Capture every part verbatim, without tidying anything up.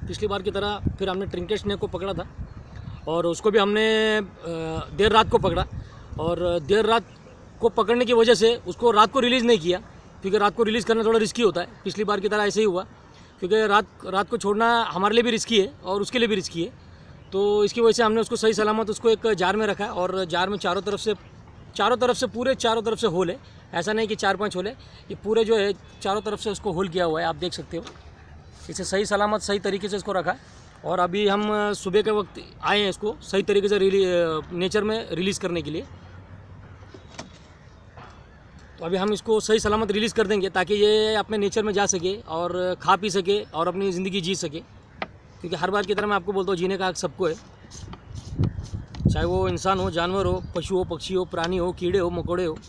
पिछली बार की तरह फिर हमने ट्रिंकेट स्नेक को पकड़ा था और उसको भी हमने देर रात को पकड़ा। और देर रात को पकड़ने की वजह से उसको रात को रिलीज़ नहीं किया, क्योंकि रात को रिलीज़ करना थोड़ा रिस्की होता है। पिछली बार की तरह ऐसे ही हुआ, क्योंकि रात रात को छोड़ना हमारे लिए भी रिस्की है और उसके लिए भी रिस्की है। तो इसकी वजह से हमने उसको सही सलामत उसको एक जार में रखा और जार में चारों तरफ से चारों तरफ से पूरे चारों तरफ से होल है। ऐसा नहीं कि चार पांच होल है, ये पूरे जो है चारों तरफ से उसको होल किया हुआ है, आप देख सकते हो। इसे सही सलामत सही तरीके से इसको रखा और अभी हम सुबह के वक्त आए हैं इसको सही तरीके से रिली नेचर में रिलीज़ करने के लिए। तो अभी हम इसको सही सलामत रिलीज़ कर देंगे ताकि ये अपने नेचर में जा सके और खा पी सके और अपनी ज़िंदगी जी सके, क्योंकि हर बार की तरह मैं आपको बोलता हूँ जीने का हक सबको है, चाहे वो इंसान हो, जानवर हो, पशु हो, पक्षी हो, प्राणी हो, कीड़े हो, मकोड़े हो।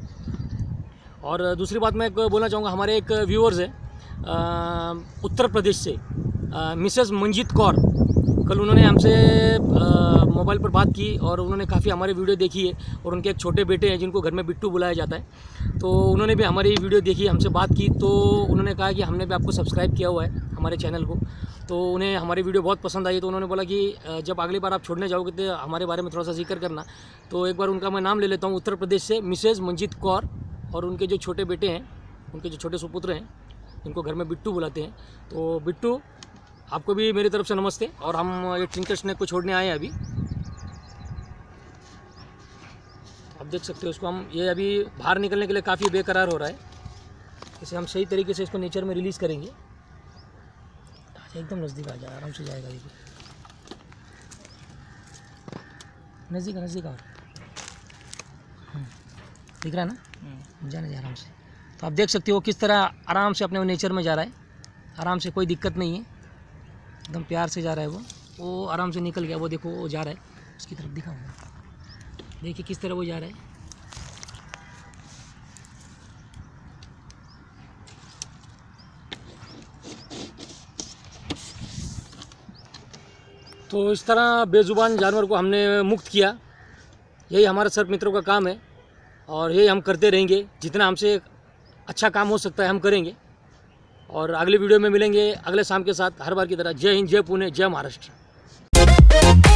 और दूसरी बात मैं एक बोलना चाहूँगा, हमारे एक व्यूअर्स है उत्तर प्रदेश से, मिसेस मंजीत कौर। कल उन्होंने हमसे मोबाइल पर बात की और उन्होंने काफ़ी हमारी वीडियो देखी है और उनके एक छोटे बेटे हैं जिनको घर में बिट्टू बुलाया जाता है, तो उन्होंने भी हमारी वीडियो देखी, हमसे बात की। तो उन्होंने कहा कि हमने भी आपको सब्सक्राइब किया हुआ है हमारे चैनल को, तो उन्हें हमारी वीडियो बहुत पसंद आई। तो उन्होंने बोला कि जब अगली बार आप छोड़ने जाओगे तो हमारे बारे में थोड़ा सा जिक्र करना। तो एक बार उनका मैं नाम ले लेता हूँ, उत्तर प्रदेश से मिसेस मंजीत कौर, और उनके जो छोटे बेटे हैं, उनके जो छोटे सुपुत्र हैं, जिनको घर में बिट्टू बुलाते हैं। तो बिट्टू, आपको भी मेरी तरफ से नमस्ते। और हम ये ट्रिंकेट स्नेक को छोड़ने आए हैं अभी, आप देख सकते हो इसको। हम ये अभी बाहर निकलने के लिए काफ़ी बेकरार हो रहा है, इसे हम सही तरीके से इसको नेचर में रिलीज़ करेंगे। एकदम नज़दीक आ जाए, आराम से जाएगा, ये नज़दीक नज़दीक और दिख रहा है ना, जाने दे आराम से। तो आप देख सकते हो किस तरह आराम से अपने नेचर में जा रहा है, आराम से, कोई दिक्कत नहीं है, एकदम प्यार से जा रहा है वो वो आराम से निकल गया। वो देखो वो जा रहा है, उसकी तरफ दिखाऊंगा, देखिए किस तरह वो जा रहा है। तो इस तरह बेजुबान जानवर को हमने मुक्त किया। यही हमारा सर्प मित्रों का काम है और यही हम करते रहेंगे। जितना हमसे अच्छा काम हो सकता है हम करेंगे। और अगले वीडियो में मिलेंगे अगले शाम के साथ, हर बार की तरह। जय हिंद, जय पुणे, जय महाराष्ट्र।